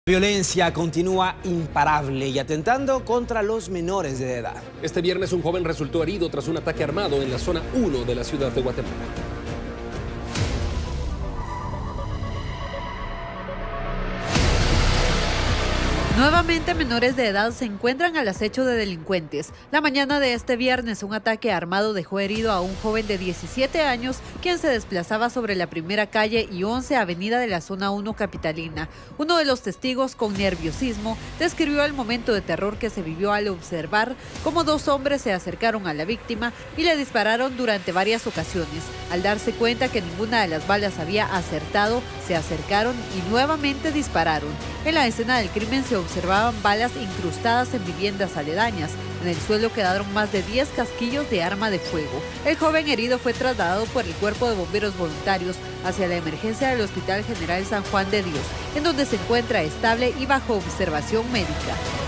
La violencia continúa imparable y atentando contra los menores de edad. Este viernes un joven resultó herido tras un ataque armado en la zona 1 de la ciudad de Guatemala. Nuevamente menores de edad se encuentran al acecho de delincuentes. La mañana de este viernes un ataque armado dejó herido a un joven de 17 años quien se desplazaba sobre la primera calle y 11 avenida de la zona 1 capitalina. Uno de los testigos con nerviosismo describió el momento de terror que se vivió al observar cómo dos hombres se acercaron a la víctima y le dispararon durante varias ocasiones. Al darse cuenta que ninguna de las balas había acertado, se acercaron y nuevamente dispararon. En la escena del crimen se observaban balas incrustadas en viviendas aledañas. En el suelo quedaron más de 10 casquillos de arma de fuego. El joven herido fue trasladado por el Cuerpo de Bomberos Voluntarios hacia la emergencia del Hospital General San Juan de Dios, en donde se encuentra estable y bajo observación médica.